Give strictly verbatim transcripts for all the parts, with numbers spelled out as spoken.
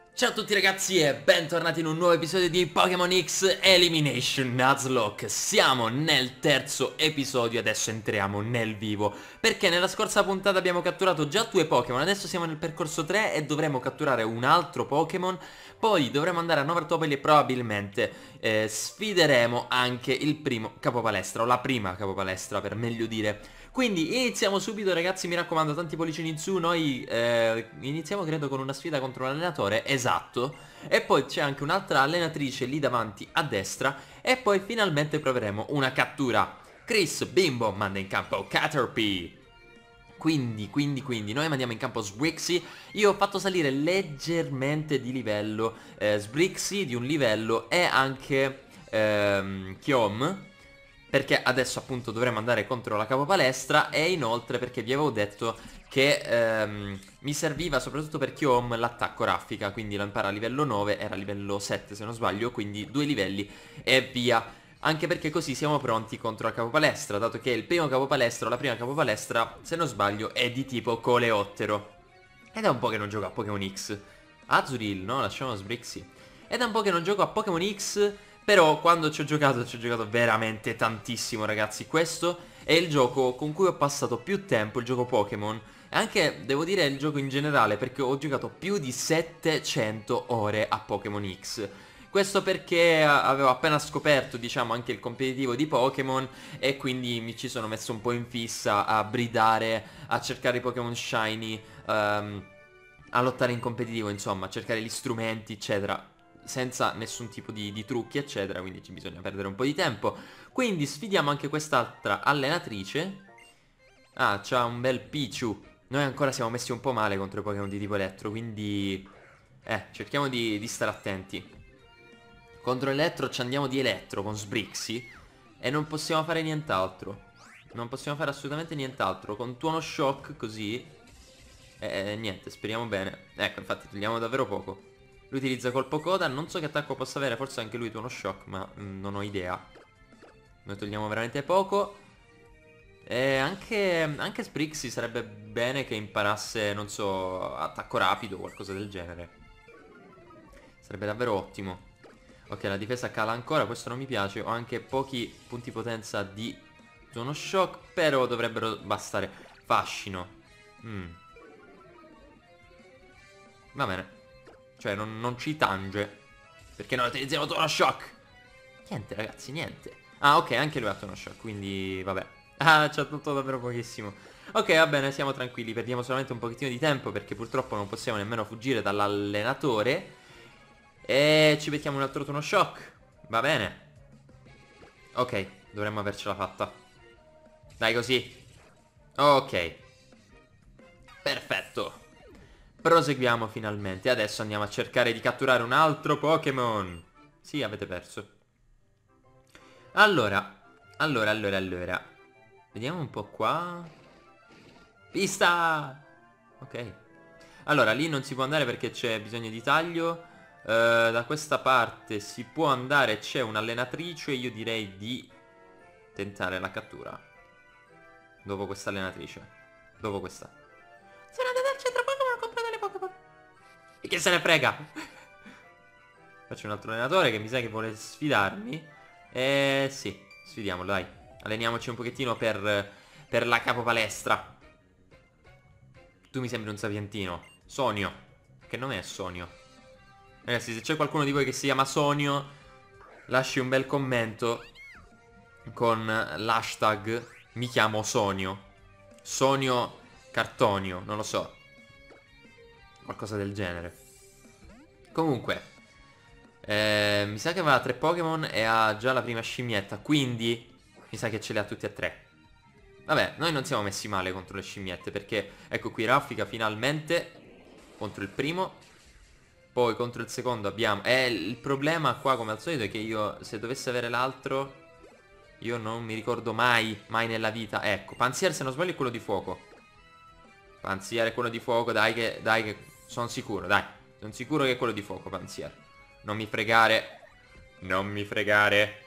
Ciao a tutti ragazzi e bentornati in un nuovo episodio di Pokémon X Elimination Nuzlocke. Siamo nel terzo episodio, adesso entriamo nel vivo, perché nella scorsa puntata abbiamo catturato già due Pokémon. Adesso siamo nel percorso tre e dovremo catturare un altro Pokémon. Poi dovremo andare a Novatopoli e probabilmente eh, sfideremo anche il primo capopalestra, o la prima capopalestra per meglio dire. Quindi iniziamo subito ragazzi, mi raccomando, tanti pollicini in su. Noi eh, iniziamo credo con una sfida contro un allenatore, esatto. E poi c'è anche un'altra allenatrice lì davanti a destra. E poi finalmente proveremo una cattura. Chris Bimbo manda in campo Caterpie. Quindi, quindi, quindi, noi mandiamo in campo Sbrixie. Io ho fatto salire leggermente di livello eh, Sbrixie di un livello e anche ehm, Kyom, perché adesso appunto dovremo andare contro la capopalestra. E inoltre perché vi avevo detto che ehm, mi serviva soprattutto per Kyom l'attacco raffica. Quindi lo impara a livello nove, era a livello sette se non sbaglio, quindi due livelli e via. Anche perché così siamo pronti contro la capopalestra, dato che il primo capopalestra o la prima capopalestra, se non sbaglio, è di tipo coleottero. Ed è un po' che non gioco a Pokémon X. Azurill, no? Lasciamo Sbrixie. Ed è un po' che non gioco a Pokémon X, però quando ci ho giocato, ci ho giocato veramente tantissimo, ragazzi. Questo è il gioco con cui ho passato più tempo, il gioco Pokémon. E anche, devo dire, il gioco in generale, perché ho giocato più di settecento ore a Pokémon X. Questo perché avevo appena scoperto, diciamo, anche il competitivo di Pokémon e quindi mi ci sono messo un po' in fissa a bridare, a cercare i Pokémon Shiny, um, a lottare in competitivo, insomma, a cercare gli strumenti, eccetera, senza nessun tipo di, di trucchi, eccetera, quindi ci bisogna perdere un po' di tempo. Quindi sfidiamo anche quest'altra allenatrice. Ah, c'ha un bel Pichu. Noi ancora siamo messi un po' male contro i Pokémon di tipo elettro, quindi... Eh, cerchiamo di, di stare attenti. Contro Elettro ci andiamo di Elettro con Sbrixie e non possiamo fare nient'altro. Non possiamo fare assolutamente nient'altro. Con Tuono Shock così eh, niente, speriamo bene. Ecco, infatti togliamo davvero poco. Lui utilizza colpo coda, non so che attacco possa avere. Forse anche lui Tuono Shock, ma mm, non ho idea. Noi togliamo veramente poco. E anche, anche Sbrixie sarebbe bene che imparasse, non so, attacco rapido o qualcosa del genere. Sarebbe davvero ottimo. Ok, la difesa cala ancora, questo non mi piace. Ho anche pochi punti potenza di Tuono Shock, però dovrebbero bastare. Fascino. mm. Va bene. Cioè non, non ci tange, perché non utilizziamo Tuono Shock. Niente ragazzi, niente. Ah ok, anche lui ha Tuono Shock, quindi vabbè. Ah, c'ha tutto davvero pochissimo. Ok, va bene, siamo tranquilli. Perdiamo solamente un pochettino di tempo, perché purtroppo non possiamo nemmeno fuggire dall'allenatore. E ci mettiamo un altro Tuono Shock. Va bene. Ok, dovremmo avercela fatta. Dai così. Ok. Perfetto. Proseguiamo finalmente. Adesso andiamo a cercare di catturare un altro Pokémon. Sì, avete perso. Allora. Allora, allora, allora. Vediamo un po' qua. Pista! Ok. Allora, lì non si può andare perché c'è bisogno di taglio. Uh, da questa parte si può andare, c'è un'allenatrice. Io direi di tentare la cattura dopo questa allenatrice. Dopo questa. Sono andato al centro Pokémon, ho comprato le Pokémon. E che se ne frega. Faccio un altro allenatore che mi sa che vuole sfidarmi. Eh sì, sfidiamolo, dai. Alleniamoci un pochettino per, per la capopalestra. Tu mi sembri un sapientino. Sonio. Che nome è Sonio? Ragazzi, se c'è qualcuno di voi che si chiama Sonio, lasci un bel commento con l'hashtag mi chiamo Sonio. Sonio Cartonio, non lo so. Qualcosa del genere. Comunque, eh, mi sa che aveva tre Pokémon e ha già la prima scimmietta, quindi mi sa che ce li ha tutti e tre. Vabbè, noi non siamo messi male contro le scimmiette, perché ecco qui Raffica finalmente contro il primo. Poi contro il secondo abbiamo... Eh, il problema qua come al solito è che io, se dovessi avere l'altro, io non mi ricordo mai, mai nella vita. Ecco, Panzier se non sbaglio è quello di fuoco. Panzier è quello di fuoco, dai che... Dai che... Sono sicuro, dai. Sono sicuro che è quello di fuoco, Panzier. Non mi fregare. Non mi fregare.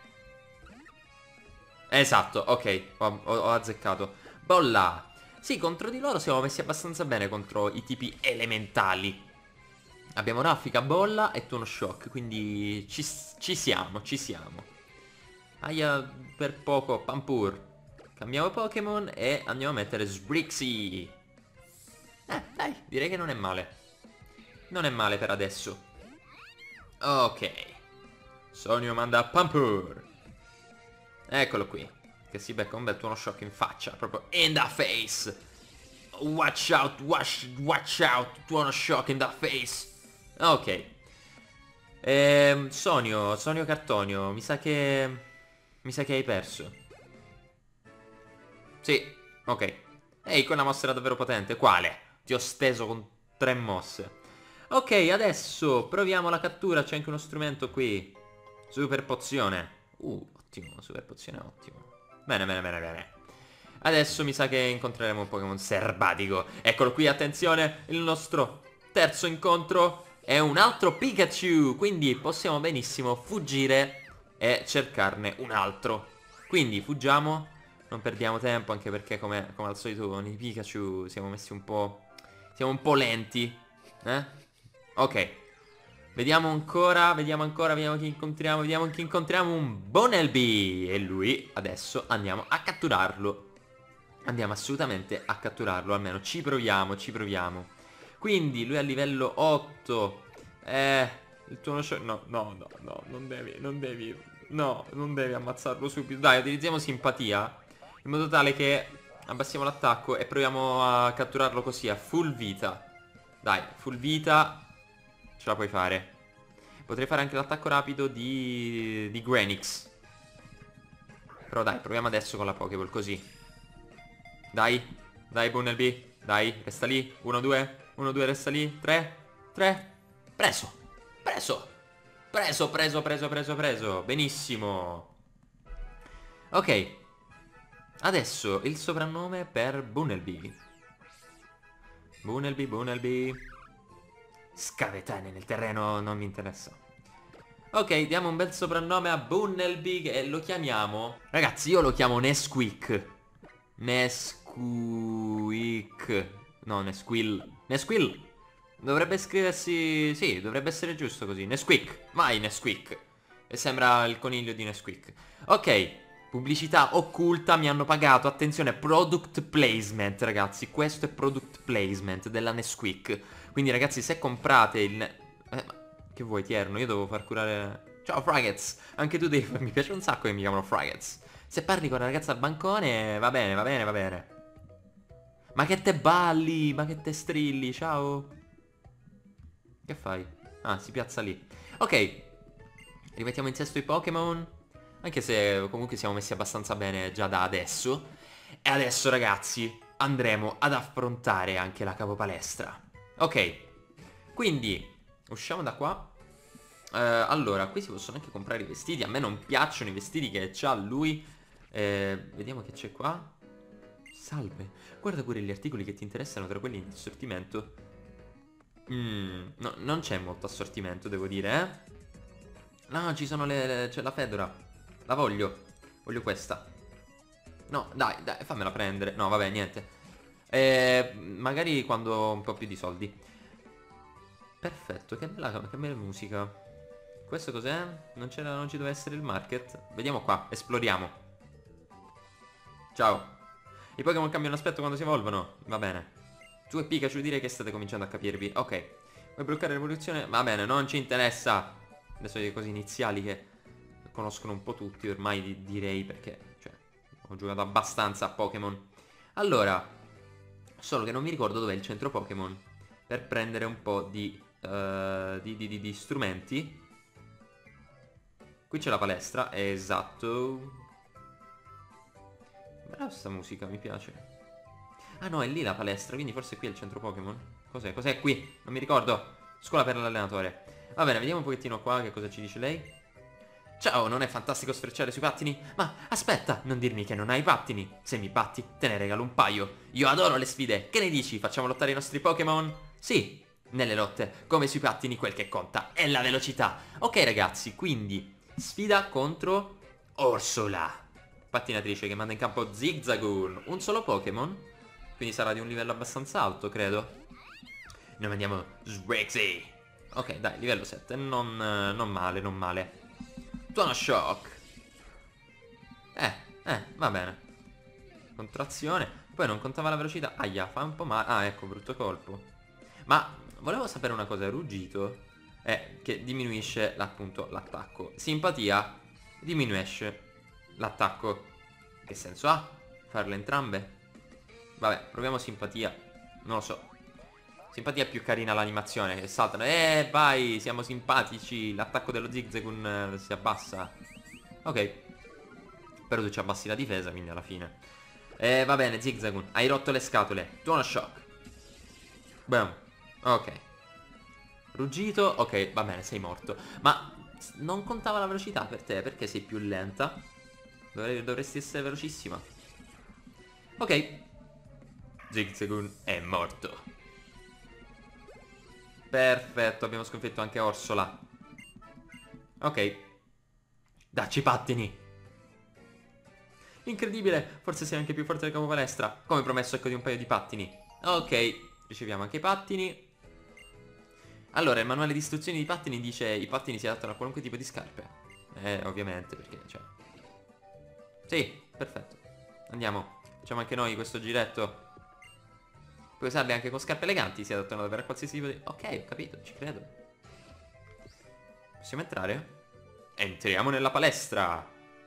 Esatto, ok, ho, ho, ho azzeccato. Bolla. Sì, contro di loro siamo messi abbastanza bene contro i tipi elementali. Abbiamo Raffica, Bolla e Tuono Shock, quindi ci, ci siamo, ci siamo. Aia, per poco, Pampur. Cambiamo Pokémon e andiamo a mettere Sbrixie. Eh, dai, direi che non è male. Non è male per adesso. Ok. Sonio manda Pampur. Eccolo qui. Che si becca un bel Tuono Shock in faccia, proprio in the face. Watch out, watch, watch out, Tuono Shock in the face. Ok. Ehm, Sonio, Sonio Cartonio, mi sa che... Mi sa che hai perso. Sì, ok. Ehi, quella mossa era davvero potente. Quale? Ti ho steso con tre mosse. Ok, adesso proviamo la cattura. C'è anche uno strumento qui. Super pozione. Uh, ottimo, super pozione ottimo. Bene, bene, bene, bene. Adesso mi sa che incontreremo un Pokémon selvatico. Eccolo qui, attenzione. Il nostro terzo incontro è un altro Pikachu. Quindi possiamo benissimo fuggire e cercarne un altro. Quindi fuggiamo. Non perdiamo tempo, anche perché come, come al solito con i Pikachu siamo messi un po'... Siamo un po' lenti. Eh? Ok. Vediamo ancora, vediamo ancora, vediamo chi incontriamo, vediamo chi incontriamo. Un Bunnelby. E lui adesso andiamo a catturarlo. Andiamo assolutamente a catturarlo, almeno ci proviamo, ci proviamo. Quindi lui a livello otto. Eh, il tuo no, no, no, no, non devi, non devi, no, non devi ammazzarlo subito. Dai, utilizziamo simpatia, in modo tale che abbassiamo l'attacco e proviamo a catturarlo così, a full vita. Dai, full vita, ce la puoi fare. Potrei fare anche l'attacco rapido di, di Granix. Però dai, proviamo adesso con la Pokéball, così. Dai, dai Bunnelby, dai, resta lì, uno, due, uno, due, resta lì, tre, tre, preso, preso, preso, preso, preso, preso, preso, benissimo. Ok, adesso il soprannome per Bunnelby. Bunnelby, Bunnelby. Scavetane nel terreno, non mi interessa. Ok, diamo un bel soprannome a Bunnelby e lo chiamiamo... Ragazzi, io lo chiamo Nesquik. Nesquik. No, Nesquil. Nesquil. Dovrebbe scriversi... Sì, dovrebbe essere giusto così. Nesquik. Vai, Nesquik. E sembra il coniglio di Nesquik. Ok. Pubblicità occulta, mi hanno pagato. Attenzione, product placement, ragazzi. Questo è product placement della Nesquik. Quindi, ragazzi, se comprate il... Eh, che vuoi, Tierno? Io devo far curare... Ciao, Fraggets. Anche tu devi... Mi piace un sacco che mi chiamano Fraggets. Se parli con la ragazza al bancone, va bene, va bene, va bene. Ma che te balli, ma che te strilli, ciao. Che fai? Ah, si piazza lì. Ok, rimettiamo in sesto i Pokémon. Anche se comunque siamo messi abbastanza bene già da adesso. E adesso, ragazzi, andremo ad affrontare anche la capopalestra. Ok, quindi usciamo da qua. uh, Allora, qui si possono anche comprare i vestiti. A me non piacciono i vestiti che c'ha lui. eh, Vediamo che c'è qua. Salve, guarda pure gli articoli che ti interessano tra quelli in assortimento. Mm, no, non c'è molto assortimento, devo dire, eh. No, ci sono le... le c'è la fedora. La voglio. Voglio questa. No, dai, dai, fammela prendere. No, vabbè, niente. eh, Magari quando ho un po' più di soldi. Perfetto, che bella, che bella musica. Questo cos'è? Non c'era, non ci deve essere il market. Vediamo qua, esploriamo. Ciao. I Pokémon cambiano aspetto quando si evolvono. Va bene. Tu e Pikachu direi che state cominciando a capirvi. Ok. Vuoi bloccare l'evoluzione? Va bene, non ci interessa. Adesso le cose iniziali che conoscono un po' tutti ormai, di direi, perché cioè ho giocato abbastanza a Pokémon. Allora, solo che non mi ricordo dov'è il centro Pokémon per prendere un po' di, uh, di, di, di, di strumenti. Qui c'è la palestra, esatto. Brava sta musica, mi piace. Ah no, è lì la palestra, quindi forse qui è il centro Pokémon. Cos'è? Cos'è qui? Non mi ricordo. Scuola per l'allenatore. Va bene, vediamo un pochettino qua che cosa ci dice lei. Ciao, non è fantastico sfrecciare sui pattini? Ma aspetta, non dirmi che non hai pattini. Se mi batti, te ne regalo un paio. Io adoro le sfide. Che ne dici? Facciamo lottare i nostri Pokémon? Sì, nelle lotte, come sui pattini, quel che conta è la velocità. Ok ragazzi, quindi sfida contro Ursula, pattinatrice che manda in campo Zigzagoon. Un solo Pokémon, quindi sarà di un livello abbastanza alto, credo. Noi mandiamo Sbrixie. Ok, dai, livello sette. Non, non male, non male. Tuono shock. Eh, eh, va bene. Contrazione. Poi non contava la velocità. Aia, fa un po' male. Ah, ecco, brutto colpo. Ma volevo sapere una cosa. Ruggito è che diminuisce appunto l'attacco. Simpatia diminuisce l'attacco. Che senso ha farle entrambe? Vabbè, proviamo simpatia. Non lo so. Simpatia è più carina l'animazione, che saltano. Eh, vai, siamo simpatici. L'attacco dello Zigzagoon eh, si abbassa. Ok. Però tu ci abbassi la difesa, quindi alla fine. Eh, va bene, Zigzagoon, hai rotto le scatole. Tuono shock. Boom. Ok. Ruggito. Ok, va bene, sei morto. Ma non contava la velocità per te? Perché sei più lenta? Dovre- dovresti essere velocissima. Ok. Zigzagoon è morto. Perfetto, abbiamo sconfitto anche Orsola. Ok. Dacci i pattini. Incredibile, forse sei anche più forte del capo palestra. Come promesso, ecco di un paio di pattini. Ok, riceviamo anche i pattini. Allora, il manuale di istruzioni di pattini dice i pattini si adattano a qualunque tipo di scarpe. Eh, ovviamente, perché, cioè... Sì, perfetto. Andiamo, facciamo anche noi questo giretto. Puoi usarli anche con scarpe eleganti, si adattano davvero a qualsiasi tipo di... Ok, ho capito, ci credo. Possiamo entrare? Entriamo nella palestra.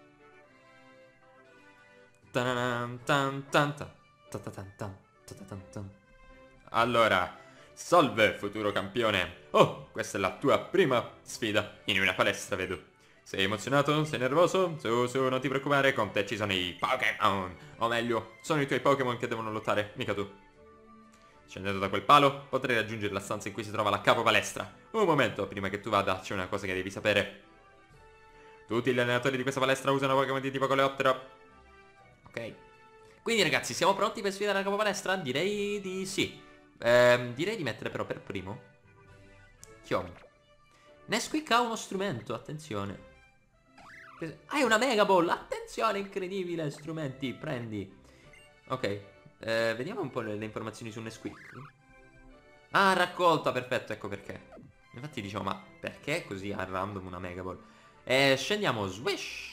Allora, salve futuro campione. Oh, questa è la tua prima sfida in una palestra, vedo. Sei emozionato? Sei nervoso? Su, su, non ti preoccupare, con te ci sono i Pokémon. O meglio, sono i tuoi Pokémon che devono lottare, mica tu. Scendendo da quel palo, potrai raggiungere la stanza in cui si trova la capo palestra. Un momento, prima che tu vada, c'è una cosa che devi sapere. Tutti gli allenatori di questa palestra usano Pokémon di tipo coleottero. Ok. Quindi ragazzi, siamo pronti per sfidare la capo palestra? Direi di sì. Ehm, direi di mettere però per primo Chiomi. Nesquik ha uno strumento, attenzione. Hai una Mega Ball, attenzione, incredibile, strumenti, prendi. Ok, eh, vediamo un po' le, le informazioni su Nesquik. Ah, raccolta, perfetto, ecco perché. Infatti dicevo, ma perché così a random una Mega Ball? Eh, scendiamo, swish.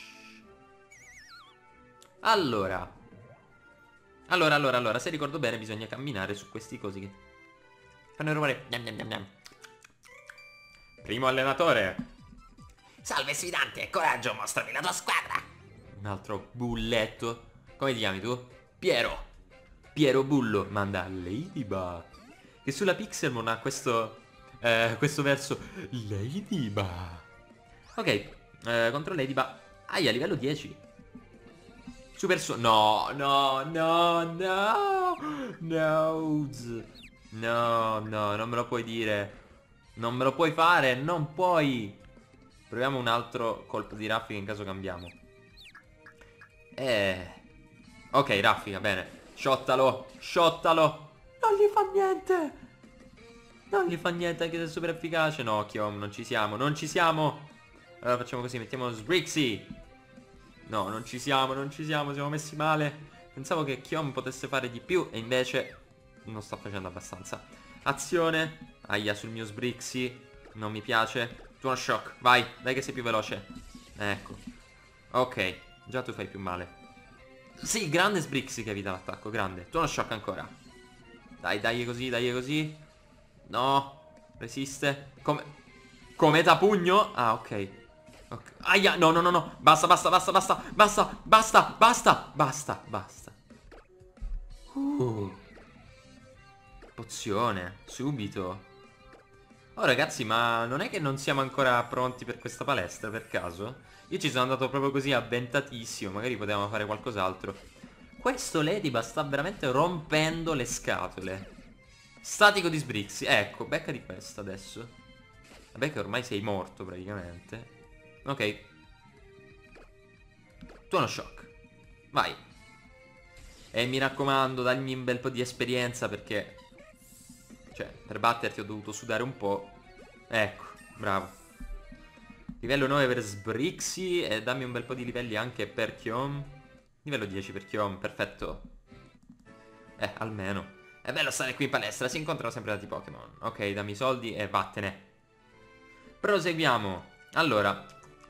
Allora Allora, allora, allora, se ricordo bene bisogna camminare su questi cosi che fanno il rumore. Gnam, gnam, gnam, gnam. Primo allenatore. Salve sfidante, coraggio, mostrami la tua squadra. Un altro bulletto. Come ti chiami tu? Piero. Piero Bullo manda Ladybug, che sulla Pixelmon ha questo eh, questo verso Ladybug. Ok, eh, contro Ladybug. Aia, livello dieci. Super su... No, no, no, no. No. No, no, non me lo puoi dire. Non me lo puoi fare, non puoi. Proviamo un altro colpo di raffica in caso cambiamo. Eh... Ok, raffica, bene. Sciottalo, sciottalo. Non gli fa niente. Non gli fa niente anche se è super efficace. No, Chiom, non ci siamo, non ci siamo. Allora facciamo così, mettiamo Sbrixie. No, non ci siamo, non ci siamo, siamo messi male. Pensavo che Chiom potesse fare di più e invece non sta facendo abbastanza. Azione. Aia, sul mio Sbrixie. Non mi piace. Tuono shock, vai, dai che sei più veloce. Ecco. Ok, già tu fai più male. Sì, grande Sbrixie che evita l'attacco, grande. Tuono shock ancora. Dai, dai così, dai così. No, resiste. Come... Come da pugno? Ah, ok. Ok. Aia, no, no, no, no. Basta, basta, basta, basta, basta, basta, basta, basta, basta. Uh. Pozione, subito. Oh ragazzi, ma non è che non siamo ancora pronti per questa palestra, per caso? Io ci sono andato proprio così avventatissimo, magari potevamo fare qualcos'altro. Questo Ladybug sta veramente rompendo le scatole. Statico di Sbrixie, ecco, becca di questa adesso. Vabbè che ormai sei morto praticamente. Ok. Tuono shock. Vai. E mi raccomando, dagli un bel po' di esperienza perché... Cioè, per batterti ho dovuto sudare un po'. Ecco, bravo. Livello nove per Sbrixie e dammi un bel po' di livelli anche per Chiom. Livello dieci per Chiom, perfetto. Eh, almeno. È bello stare qui in palestra, si incontrano sempre tanti Pokémon. Ok, dammi i soldi e vattene. Proseguiamo. Allora.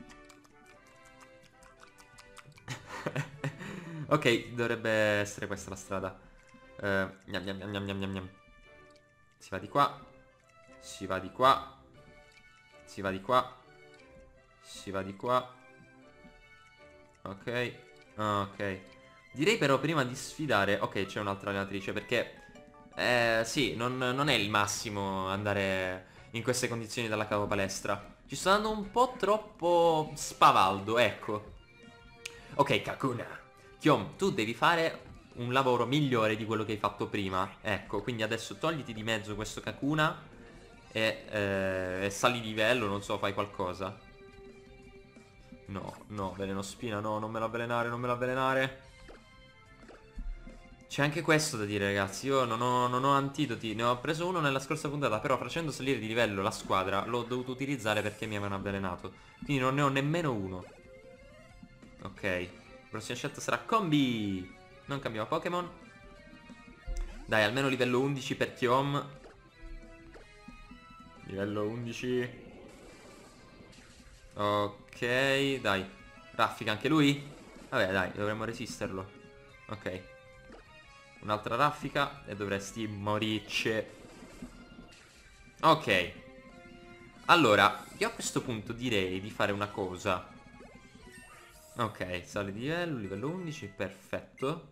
Ok, dovrebbe essere questa la strada. uh, gnam, gnam, gnam, gnam, gnam, gnam. Si va di qua. Si va di qua. Si va di qua. Si va di qua. Ok. Ok. Direi però prima di sfidare. Ok, c'è un'altra allenatrice perché eh, sì, non, non è il massimo andare in queste condizioni dalla cavo palestra. Ci sto dando un po' troppo spavaldo, ecco. Ok, Kakuna. Chiom, tu devi fare un lavoro migliore di quello che hai fatto prima. Ecco, quindi adesso togliti di mezzo questo Kakuna e, eh, e sali di livello, non so, fai qualcosa. No, no, veleno spina, no, non me lo avvelenare, non me lo avvelenare. C'è anche questo da dire, ragazzi. Io non ho, non ho antidoti. Ne ho preso uno nella scorsa puntata, però facendo salire di livello la squadra l'ho dovuto utilizzare perché mi avevano avvelenato. Quindi non ne ho nemmeno uno. Ok. La prossima scelta sarà Combi. Non cambiamo Pokémon. Dai, almeno livello undici per Kyom. Livello undici. Ok, dai. Raffica anche lui? Vabbè, dai, dovremmo resisterlo. Ok. Un'altra raffica e dovresti morirci. Ok. Allora, io a questo punto direi di fare una cosa. Ok, sale di livello, livello undici, perfetto.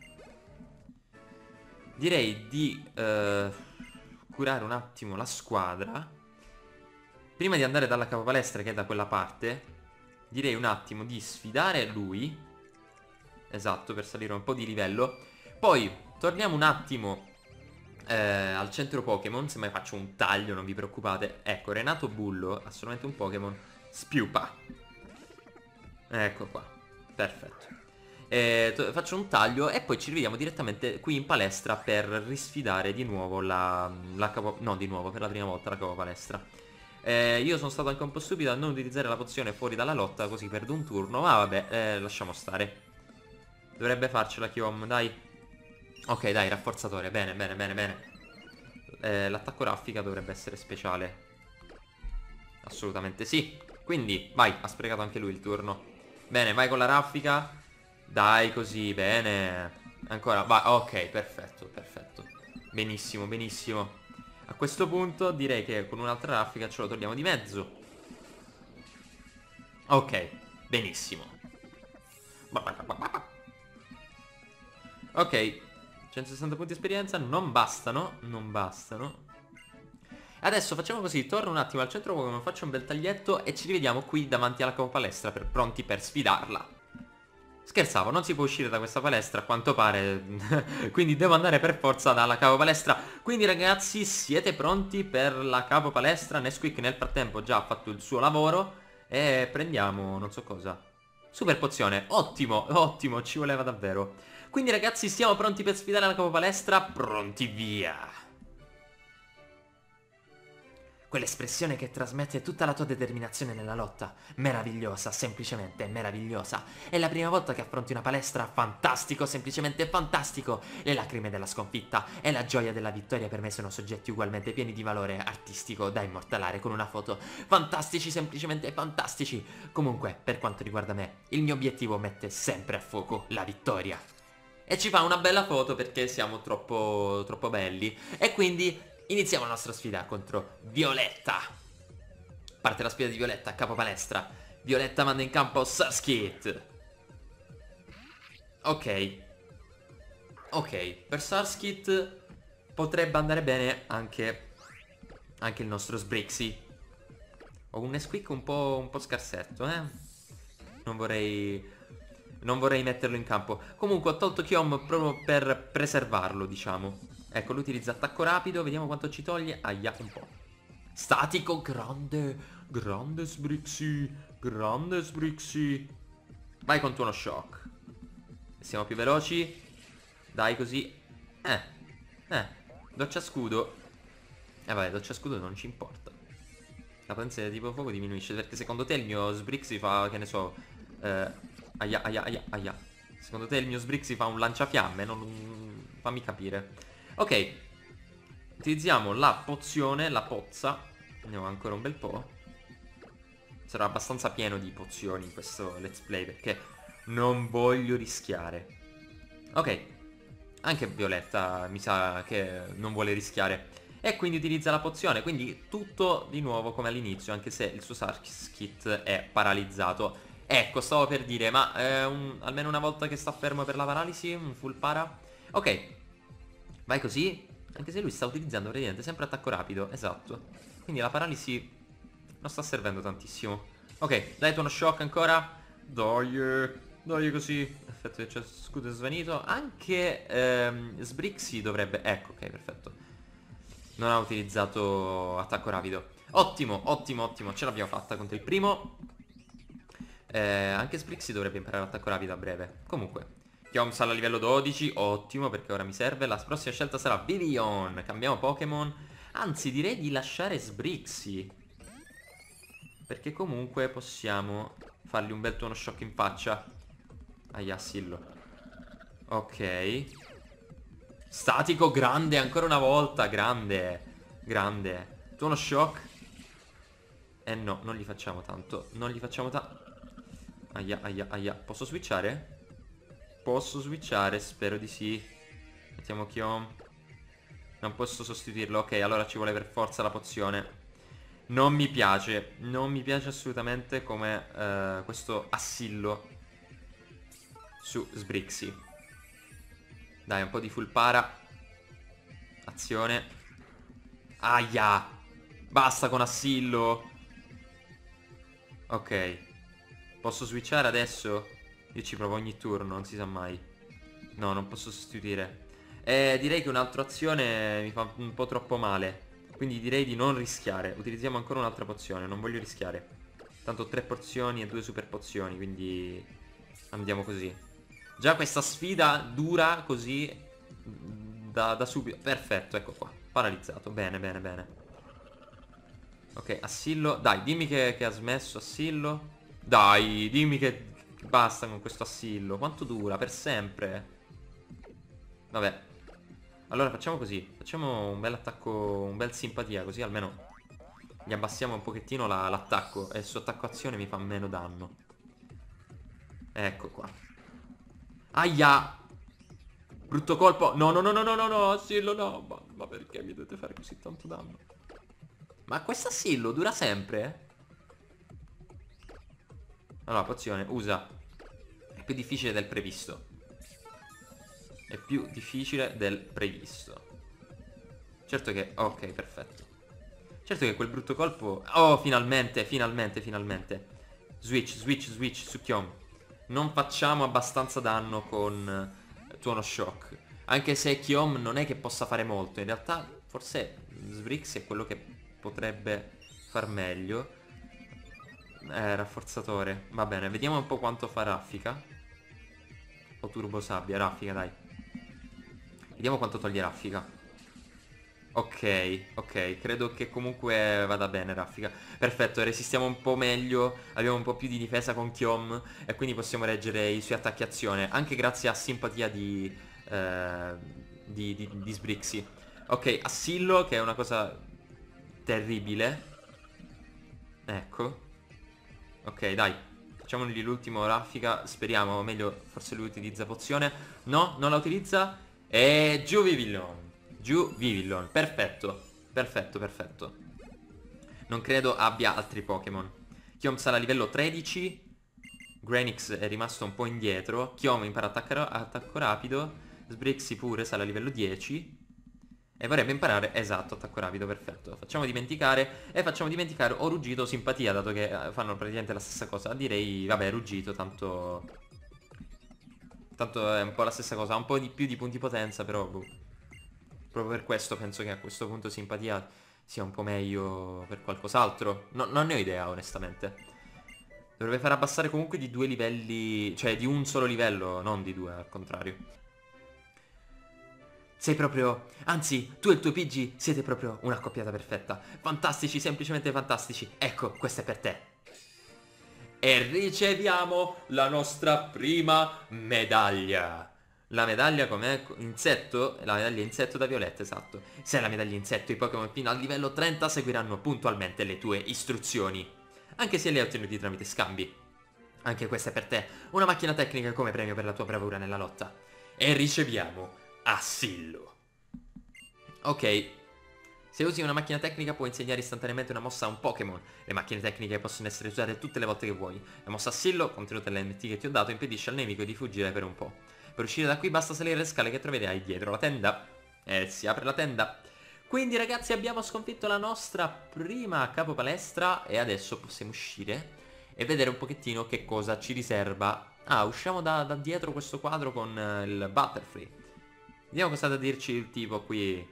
Direi di eh, curare un attimo la squadra. Prima di andare dalla capopalestra che è da quella parte, direi un attimo di sfidare lui. Esatto, per salire un po' di livello. Poi torniamo un attimo eh, al centro Pokémon. Se mai faccio un taglio, non vi preoccupate. Ecco, Renato Bullo ha solamente un Pokémon, Spiupa. Ecco qua, perfetto. eh, Faccio un taglio e poi ci rivediamo direttamente qui in palestra per risfidare di nuovo la, la capo... No, di nuovo, per la prima volta la capo palestra. eh, Io sono stato anche un po' stupido a non utilizzare la pozione fuori dalla lotta, così perdo un turno. Ma vabbè, eh, lasciamo stare. Dovrebbe farcela Kyom, dai. Ok, dai, rafforzatore, bene, bene, bene, bene. eh, L'attacco raffica dovrebbe essere speciale. Assolutamente sì. Quindi, vai, ha sprecato anche lui il turno. Bene, vai con la raffica. Dai, così, bene. Ancora, vai, ok, perfetto, perfetto. Benissimo, benissimo. A questo punto direi che con un'altra raffica ce lo togliamo di mezzo. Ok, benissimo. Ok, centosessanta punti esperienza, non bastano, non bastano. Adesso facciamo così, torno un attimo al centro Pokémon, faccio un bel taglietto e ci rivediamo qui davanti alla capo palestra per, pronti per sfidarla. Scherzavo, non si può uscire da questa palestra a quanto pare. Quindi devo andare per forza dalla capo palestra. Quindi ragazzi, siete pronti per la capo palestra? Nesquik nel frattempo già ha fatto il suo lavoro. E prendiamo, non so cosa, super pozione, ottimo, ottimo, ci voleva davvero. Quindi ragazzi, siamo pronti per sfidare la capo palestra? Pronti via. Quell'espressione che trasmette tutta la tua determinazione nella lotta. Meravigliosa, semplicemente meravigliosa. È la prima volta che affronti una palestra? Fantastico, semplicemente fantastico. Le lacrime della sconfitta e la gioia della vittoria per me sono soggetti ugualmente pieni di valore artistico da immortalare con una foto. Fantastici, semplicemente fantastici. Comunque, per quanto riguarda me, il mio obiettivo mette sempre a fuoco la vittoria. E ci fa una bella foto perché siamo troppo, troppo belli. E quindi iniziamo la nostra sfida contro Violetta. Parte la sfida di Violetta a capo palestra. Violetta manda in campo Surskit. Ok. Ok, per Surskit potrebbe andare bene anche Anche il nostro Sbrixie. Ho un Nesquik un po', un po' scarsetto, eh. Non vorrei Non vorrei metterlo in campo. Comunque ho tolto Kyom proprio per preservarlo, diciamo. Ecco, lui utilizza attacco rapido. Vediamo quanto ci toglie. Aia, un po'. Statico, grande. Grande Sbrixie. Grande Sbrixie. Vai con tuono shock. Siamo più veloci. Dai, così. Eh. Eh. Doccia scudo. Eh vabbè, doccia scudo non ci importa. La potenza di tipo fuoco diminuisce. Perché secondo te il mio Sbrixie fa, che ne so, eh, aia, aia, aia, aia. Secondo te il mio Sbrixie fa un lanciafiamme? Non... Fammi capire. Ok, utilizziamo la pozione, la pozza. Andiamo ancora un bel po'. sarò abbastanza pieno di pozioni in questo let's play, perché non voglio rischiare. Ok, anche Violetta mi sa che non vuole rischiare e quindi utilizza la pozione, quindi tutto di nuovo come all'inizio, anche se il suo Sarkis-Kit è paralizzato. Ecco, stavo per dire, ma eh, un, almeno una volta che sta fermo per la paralisi, un full para. Ok, vai così, anche se lui sta utilizzando praticamente sempre attacco rapido, esatto. Quindi la paralisi non sta servendo tantissimo. Ok, dai tuono shock ancora. Dai, dai così. Effetto che c'è scudo svanito. Anche ehm, Sbrixi dovrebbe... Ecco, ok, perfetto. Non ha utilizzato attacco rapido. Ottimo, ottimo, ottimo. Ce l'abbiamo fatta contro il primo. eh, Anche Sbrixi dovrebbe imparare attacco rapido a breve. Comunque Kyom sale a livello dodici. Ottimo, perché ora mi serve. La prossima scelta sarà Vivillon. Cambiamo Pokémon. Anzi, direi di lasciare Sbrixi, perché comunque possiamo fargli un bel tuono shock in faccia. Aia, Sillo. Ok. Statico, grande, ancora una volta. Grande, grande. Tuono shock. Eh no, non gli facciamo tanto. Non gli facciamo tanto. Aia, aia, aia. Posso switchare? Posso switchare, spero di sì. Mettiamo Kyom. Non posso sostituirlo. Ok, allora ci vuole per forza la pozione. Non mi piace, non mi piace assolutamente come uh, questo assillo su Sbrixi. Dai, un po' di full para. Azione. Aia. Basta con assillo. Ok. Posso switchare adesso? Io ci provo ogni turno, non si sa mai. No, non posso sostituire. Eh, direi che un'altra azione mi fa un po' troppo male. Quindi direi di non rischiare. Utilizziamo ancora un'altra pozione, non voglio rischiare. Tanto tre pozioni e due super pozioni, quindi andiamo così. Già questa sfida dura così da, da subito. Perfetto, ecco qua. Paralizzato, bene, bene, bene. Ok, Assillo. Dai, dimmi che, che ha smesso Assillo. Dai, dimmi che basta con questo Assillo. Quanto dura? Per sempre? Vabbè. Allora facciamo così. Facciamo un bel attacco, un bel simpatia, così almeno gli abbassiamo un pochettino l'attacco e il suo attacco azione mi fa meno danno. Ecco qua. Aia! Brutto colpo. No, no, no, no, no, no, no, Assillo, no. Ma, ma perché mi dovete fare così tanto danno? Ma questo Assillo dura sempre? Allora, pozione, usa. È più difficile del previsto. È più difficile del previsto. Certo che... Ok, perfetto. Certo che quel brutto colpo... Oh, finalmente, finalmente, finalmente. Switch, switch, switch su Kyom. Non facciamo abbastanza danno con tuono shock. Anche se Kyom non è che possa fare molto. In realtà, forse Sbrix è quello che potrebbe far meglio. Eh, rafforzatore. Va bene, vediamo un po' quanto fa raffica. O turbo sabbia, raffica, dai. Vediamo quanto toglie raffica. Ok, ok, credo che comunque vada bene raffica. Perfetto, resistiamo un po' meglio. Abbiamo un po' più di difesa con Kyom e quindi possiamo reggere i suoi attacchi azione, anche grazie a simpatia di eh, Di, di, di Sbrixi. Ok, Assillo, che è una cosa terribile. Ecco. Ok, dai, facciamogli l'ultimo raffica. Speriamo, meglio, forse lui utilizza pozione. No, non la utilizza. E giù Vivillon. Giù Vivillon, perfetto. Perfetto, perfetto. Non credo abbia altri Pokémon. Kyom sarà a livello tredici. Granix è rimasto un po' indietro. Kyom impara attacco, attacco rapido. Sbrixi pure sarà a livello dieci. E vorrebbe imparare, esatto, attacco rapido, perfetto. Facciamo dimenticare. E facciamo dimenticare o ruggito o simpatia, dato che fanno praticamente la stessa cosa. Direi, vabbè, ruggito, tanto... Tanto è un po' la stessa cosa. Ha un po' di più di punti potenza, però... Boh. Proprio per questo penso che a questo punto simpatia sia un po' meglio per qualcos'altro. No, non ne ho idea, onestamente. Dovrebbe far abbassare comunque di due livelli... Cioè, di un solo livello, non di due, al contrario. Sei proprio... Anzi, tu e il tuo P G siete proprio una accoppiata perfetta. Fantastici, semplicemente fantastici. Ecco, questa è per te. E riceviamo la nostra prima medaglia. La medaglia com'è? Insetto? La medaglia insetto da Violetta, esatto. Se è la medaglia insetto, i Pokémon fino al livello trenta seguiranno puntualmente le tue istruzioni. anche se li hai ottenuti tramite scambi. Anche questa è per te, una macchina tecnica come premio per la tua bravura nella lotta. E riceviamo Assillo. Ok, se usi una macchina tecnica puoi insegnare istantaneamente una mossa a un Pokémon. Le macchine tecniche possono essere usate tutte le volte che vuoi. La mossa Assillo, contenuta nell'N T che ti ho dato, impedisce al nemico di fuggire per un po'. Per uscire da qui basta salire le scale che troverai dietro la tenda. E si apre la tenda. Quindi ragazzi abbiamo sconfitto la nostra prima capopalestra e adesso possiamo uscire e vedere un pochettino che cosa ci riserva. Ah, usciamo da, da dietro questo quadro con uh, il Butterfree. Vediamo cosa ha da dirci il tipo qui.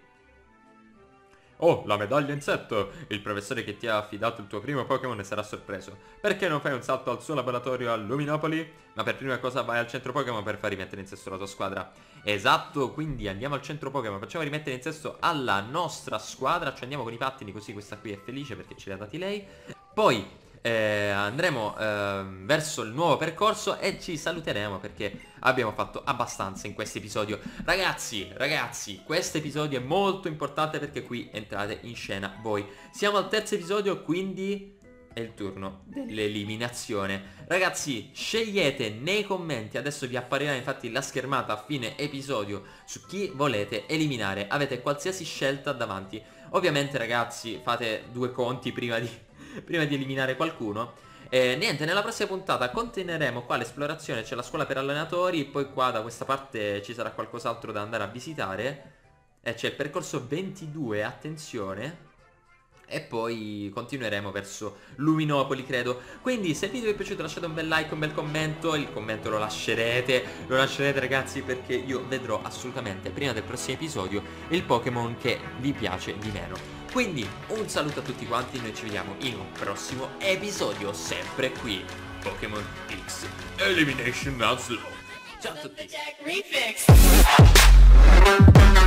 Oh, la medaglia insetto! Il professore che ti ha affidato il tuo primo Pokémon sarà sorpreso. Perché non fai un salto al suo laboratorio a Luminopoli? Ma per prima cosa vai al centro Pokémon per far rimettere in sesto la tua squadra. Esatto, quindi andiamo al centro Pokémon, facciamo rimettere in sesto alla nostra squadra. Ci andiamo con i pattini, così questa qui è felice perché ce li ha dati lei. Poi eh, andremo eh, verso il nuovo percorso e ci saluteremo perché abbiamo fatto abbastanza in questo episodio. Ragazzi, ragazzi, questo episodio è molto importante perché qui entrate in scena voi. Siamo al terzo episodio, quindi è il turno dell'eliminazione. Ragazzi, scegliete nei commenti, adesso vi apparirà infatti la schermata a fine episodio, su chi volete eliminare. Avete qualsiasi scelta davanti. Ovviamente ragazzi, fate due conti prima di, prima di eliminare qualcuno. E niente, nella prossima puntata continueremo qua l'esplorazione, c'è la scuola per allenatori, poi qua da questa parte ci sarà qualcos'altro da andare a visitare. E c'è il percorso ventidue, attenzione. E poi continueremo verso Luminopoli, credo. Quindi se il video vi è piaciuto lasciate un bel like, un bel commento. Il commento lo lascerete, lo lascerete ragazzi, perché io vedrò assolutamente prima del prossimo episodio il Pokémon che vi piace di meno. Quindi un saluto a tutti quanti, noi ci vediamo in un prossimo episodio, sempre qui Pokémon X Elimination Nuzlocke. Ciao a tutti.